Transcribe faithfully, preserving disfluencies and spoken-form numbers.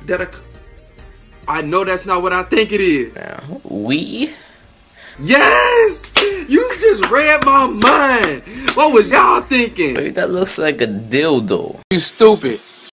that a... I know that's not what I think it is. Now, we? Yes! You just read my mind. What was y'all thinking? Wait, that looks like a dildo. You stupid.